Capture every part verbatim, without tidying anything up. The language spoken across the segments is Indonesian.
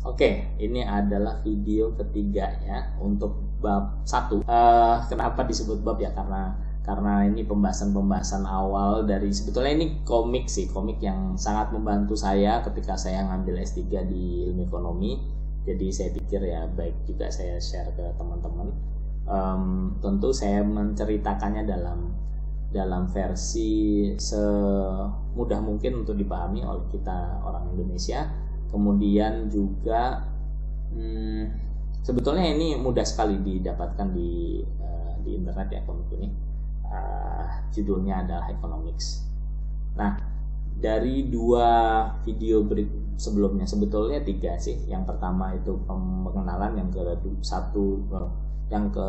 Oke, ini adalah video ketiga ya untuk bab satu. Uh, kenapa disebut bab ya? Karena karena ini pembahasan-pembahasan awal dari, sebetulnya ini komik sih, komik yang sangat membantu saya ketika saya ngambil S tiga di ilmu ekonomi. Jadi saya pikir ya baik juga saya share ke teman-teman. Um, tentu saya menceritakannya dalam dalam versi semudah mungkin untuk dipahami oleh kita orang Indonesia. Kemudian juga hmm, sebetulnya ini mudah sekali didapatkan di uh, di internet ya komik ini. Uh, judulnya adalah Economics. Nah, dari dua video berikut sebelumnya, sebetulnya tiga sih. Yang pertama itu pengenalan, yang ke satu, yang ke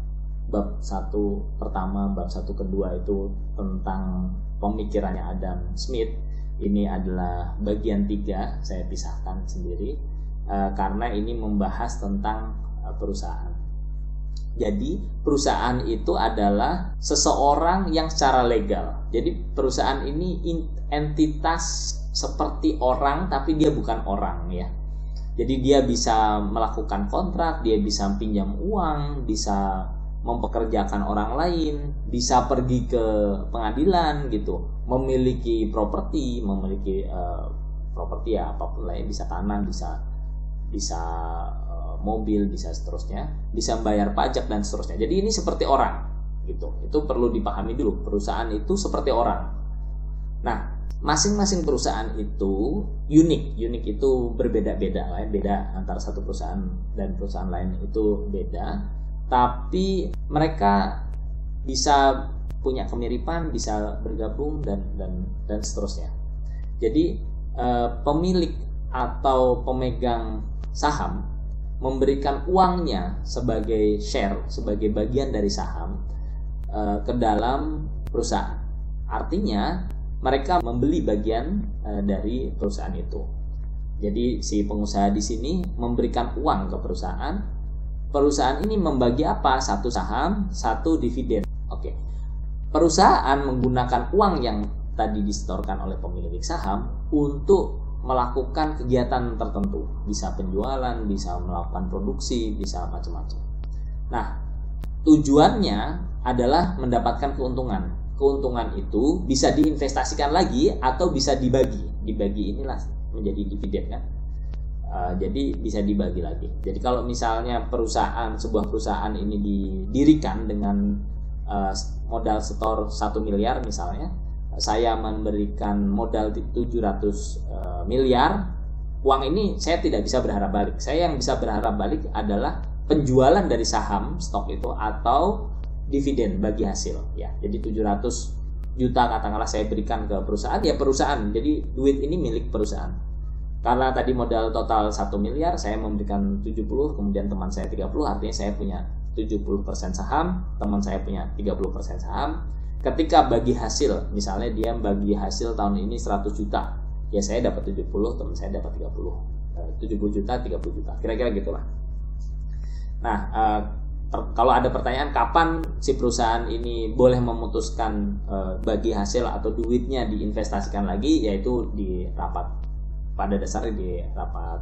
bab satu pertama, bab satu kedua itu tentang pemikirannya Adam Smith. Ini adalah bagian tiga, saya pisahkan sendiri uh, karena ini membahas tentang uh, perusahaan. Jadi perusahaan itu adalah seseorang yang secara legal. Jadi perusahaan ini entitas seperti orang, tapi dia bukan orang ya. Jadi dia bisa melakukan kontrak, dia bisa pinjam uang, bisa mempekerjakan orang lain, bisa pergi ke pengadilan gitu, memiliki properti, memiliki uh, properti ya apapun lain, bisa tanah, bisa bisa uh, mobil, bisa seterusnya, bisa bayar pajak dan seterusnya. Jadi ini seperti orang gitu. Itu perlu dipahami dulu, perusahaan itu seperti orang. Nah, masing-masing perusahaan itu unik, unik itu berbeda-beda lah, beda antara satu perusahaan dan perusahaan lain itu beda. Tapi mereka bisa punya kemiripan, bisa bergabung dan dan dan seterusnya. Jadi eh, pemilik atau pemegang saham memberikan uangnya sebagai share, sebagai bagian dari saham eh, ke dalam perusahaan. Artinya mereka membeli bagian eh, dari perusahaan itu. Jadi si pengusaha di sini memberikan uang ke perusahaan. Perusahaan ini membagi apa? Satu saham, satu dividen. Oke. Perusahaan menggunakan uang yang tadi disetorkan oleh pemilik saham untuk melakukan kegiatan tertentu. Bisa penjualan, bisa melakukan produksi, bisa macam-macam. Nah, tujuannya adalah mendapatkan keuntungan. Keuntungan itu bisa diinvestasikan lagi atau bisa dibagi. Dibagi inilah menjadi dividen kan. Uh, jadi bisa dibagi lagi. Jadi kalau misalnya perusahaan, sebuah perusahaan ini didirikan dengan uh, modal setor satu miliar misalnya, saya memberikan modal tujuh ratus uh, miliar, uang ini saya tidak bisa berharap balik. Saya yang bisa berharap balik adalah penjualan dari saham stok itu atau dividen bagi hasil ya. Jadi tujuh ratus juta katakanlah saya berikan ke perusahaan, ya perusahaan. Jadi duit ini milik perusahaan. Karena tadi modal total satu miliar, saya memberikan tujuh puluh, kemudian teman saya tiga puluh, artinya saya punya tujuh puluh persen saham, teman saya punya tiga puluh persen saham. Ketika bagi hasil, misalnya dia bagi hasil tahun ini seratus juta, ya saya dapat tujuh puluh, teman saya dapat tiga puluh. tujuh puluh juta, tiga puluh juta, kira-kira gitulah. Nah, eh, per- kalau ada pertanyaan kapan si perusahaan ini boleh memutuskan eh, bagi hasil atau duitnya diinvestasikan lagi, yaitu di rapat. Pada dasarnya di rapat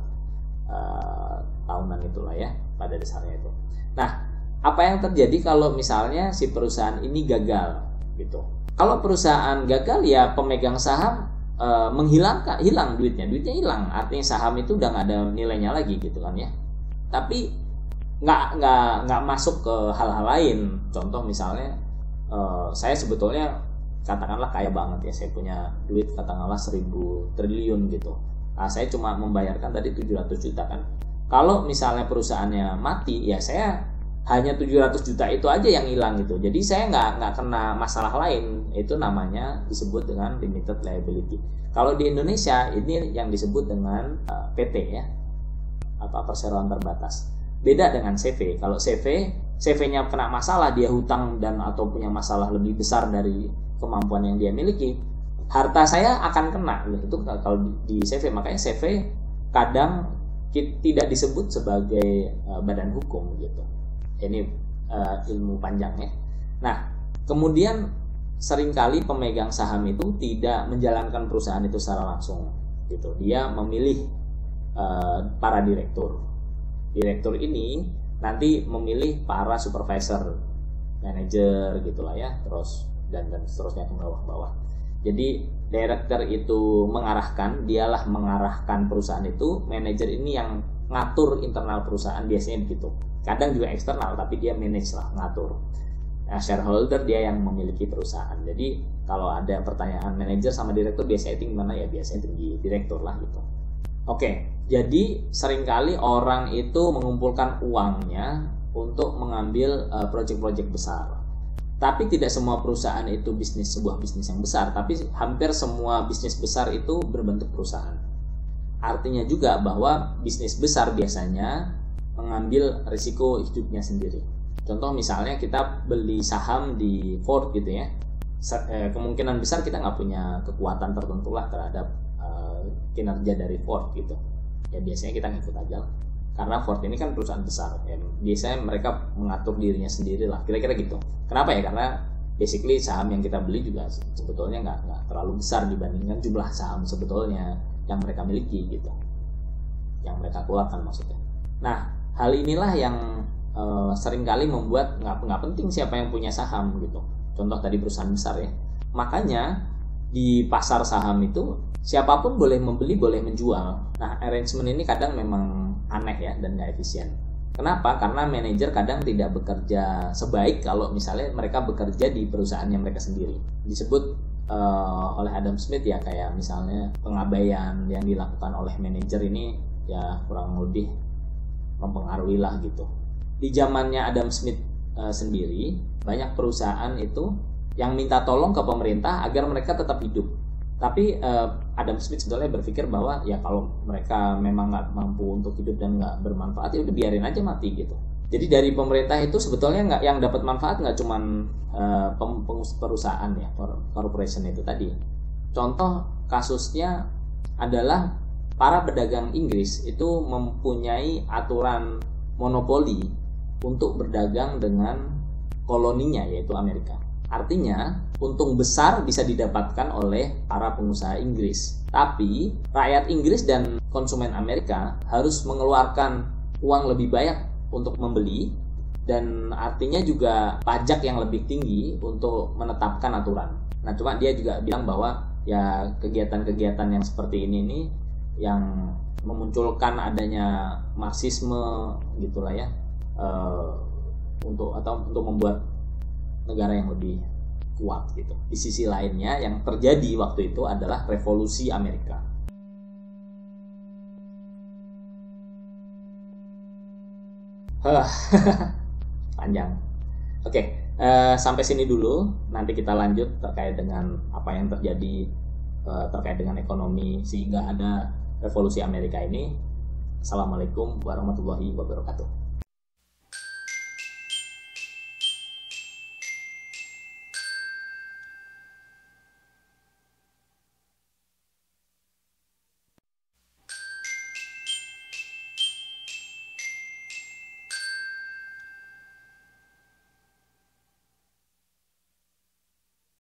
uh, tahunan itulah ya, pada dasarnya itu. Nah, apa yang terjadi kalau misalnya si perusahaan ini gagal gitu? Kalau perusahaan gagal ya pemegang saham uh, menghilangkan, hilang duitnya, duitnya hilang. Artinya saham itu udah nggak ada nilainya lagi gitu kan ya. Tapi nggak nggak nggak masuk ke hal-hal lain. Contoh misalnya uh, saya sebetulnya katakanlah kaya banget ya, saya punya duit katakanlah seribu triliun gitu. Nah, saya cuma membayarkan tadi tujuh ratus juta kan. Kalau misalnya perusahaannya mati, ya saya hanya tujuh ratus juta itu aja yang hilang gitu. Jadi saya nggak nggak kena masalah lain. Itu namanya disebut dengan limited liability. Kalau di Indonesia ini yang disebut dengan uh, P T ya, apa perseroan terbatas. Beda dengan C V. Kalau C V, C V-nya kena masalah, dia hutang dan atau punya masalah lebih besar dari kemampuan yang dia miliki, harta saya akan kena. Itu kalau di C V. Makanya C V kadang tidak disebut sebagai uh, badan hukum gitu. Ini uh, ilmu panjang ya. Nah, kemudian seringkali pemegang saham itu tidak menjalankan perusahaan itu secara langsung gitu. Dia memilih uh, para direktur. Direktur ini nanti memilih para supervisor, manajer gitulah ya, terus dan dan seterusnya ke bawah-bawah. Jadi director itu mengarahkan, dialah mengarahkan perusahaan itu, manajer ini yang ngatur internal perusahaan, biasanya begitu. Kadang juga eksternal, tapi dia manage lah, ngatur. Nah, shareholder dia yang memiliki perusahaan. Jadi kalau ada pertanyaan manajer sama direktur biasanya tinggi mana ya, biasanya tinggi direktur lah gitu. Oke, jadi seringkali orang itu mengumpulkan uangnya untuk mengambil uh, proyek-proyek besar. Tapi tidak semua perusahaan itu bisnis sebuah bisnis yang besar, tapi hampir semua bisnis besar itu berbentuk perusahaan. Artinya juga bahwa bisnis besar biasanya mengambil risiko hidupnya sendiri. Contoh misalnya kita beli saham di Ford gitu ya, kemungkinan besar kita nggak punya kekuatan tertentu lah terhadap uh, kinerja dari Ford gitu. Ya biasanya kita ngikut aja lah. Karena Ford ini kan perusahaan besar, ya, biasanya mereka mengatur dirinya sendiri lah, kira-kira gitu. Kenapa ya? Karena basically saham yang kita beli juga sebetulnya nggak nggak terlalu besar dibandingkan jumlah saham sebetulnya yang mereka miliki gitu, yang mereka keluarkan maksudnya. Nah, hal inilah yang e, seringkali membuat nggak nggak penting siapa yang punya saham gitu. Contoh tadi perusahaan besar ya. Makanya di pasar saham itu siapapun boleh membeli, boleh menjual. Nah, arrangement ini kadang memang aneh ya dan nggak efisien. Kenapa? Karena manajer kadang tidak bekerja sebaik kalau misalnya mereka bekerja di perusahaannya mereka sendiri. Disebut uh, oleh Adam Smith ya, kayak misalnya pengabaian yang dilakukan oleh manajer ini ya kurang lebih mempengaruhi lah gitu. Di zamannya Adam Smith uh, sendiri, banyak perusahaan itu yang minta tolong ke pemerintah agar mereka tetap hidup. Tapi uh, Adam Smith sebetulnya berpikir bahwa ya kalau mereka memang nggak mampu untuk hidup dan nggak bermanfaat, ya udah biarin aja mati gitu. Jadi dari pemerintah itu sebetulnya nggak, yang dapat manfaat nggak cuman uh, perusahaan ya, corporation itu tadi. Contoh kasusnya adalah para pedagang Inggris itu mempunyai aturan monopoli untuk berdagang dengan koloninya yaitu Amerika. Artinya, untung besar bisa didapatkan oleh para pengusaha Inggris. Tapi, rakyat Inggris dan konsumen Amerika harus mengeluarkan uang lebih banyak untuk membeli, dan artinya juga pajak yang lebih tinggi untuk menetapkan aturan. Nah, cuma dia juga bilang bahwa ya kegiatan-kegiatan yang seperti ini nih yang memunculkan adanya marxisme gitulah ya, uh, untuk atau untuk membuat negara yang lebih kuat gitu. Di sisi lainnya yang terjadi waktu itu adalah revolusi Amerika. Huh. Panjang. Oke, uh, sampai sini dulu. Nanti kita lanjut terkait dengan apa yang terjadi uh, terkait dengan ekonomi sehingga ada revolusi Amerika ini. Assalamualaikum warahmatullahi wabarakatuh.